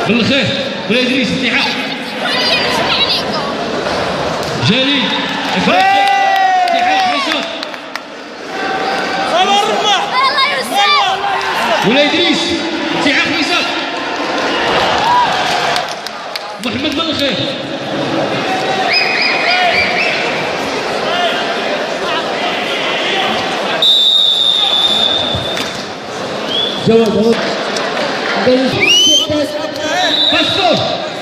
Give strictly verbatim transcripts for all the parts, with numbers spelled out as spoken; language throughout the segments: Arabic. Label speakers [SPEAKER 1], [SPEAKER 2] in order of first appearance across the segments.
[SPEAKER 1] بالخير ولا ادريس اتحاد جليل اتحاد حسن ولا ادريس اتحاد حسن محمد بالخير جواد فاسور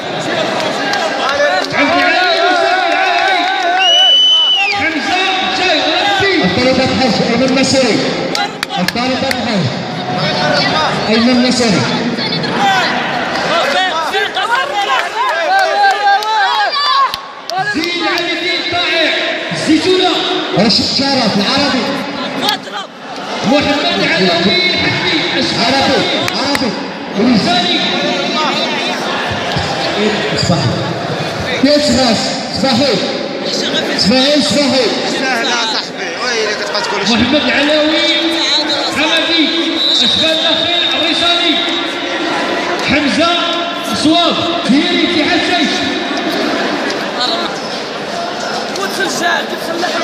[SPEAKER 1] عبد العالي وسام العالمي حمزه شاي ربي
[SPEAKER 2] الطالب الحاج ايمن النصري الطالب الحاج ايمن النصري
[SPEAKER 1] زيد علي الدين طائع الزيتونه
[SPEAKER 2] رشيد شرف العربي
[SPEAKER 1] محمد علوي الحكمي
[SPEAKER 2] عربي عربي
[SPEAKER 1] ولساني
[SPEAKER 2] صباحي يسغس صباحي اسماعيل صباحي
[SPEAKER 3] سهلة صاحبي ويلي كتبقى تقول
[SPEAKER 1] محمد العلاوي حمدي اشبال الاخير الريساني حمزه صواب ديالي اتحاد جيش
[SPEAKER 4] وتسجل تسلح